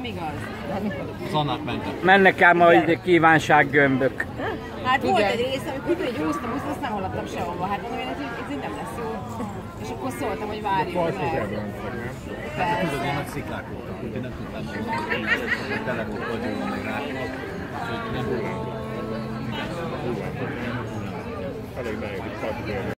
nem igaz. Zannak mentek. Mennek ám majd kívánsággömbök. Hát volt egy rész, amikor így úsztam, azt nem haladtam sehova. Hát mondom, én ez így nem lesz jó. És akkor szóltam, hogy várjunk meg. Hát tudod, én nagy sziklák voltak, úgyhogy nem tudtam meg, tele volt vagyóban meg ráknak, úgyhogy nem volt. Elég nehéz,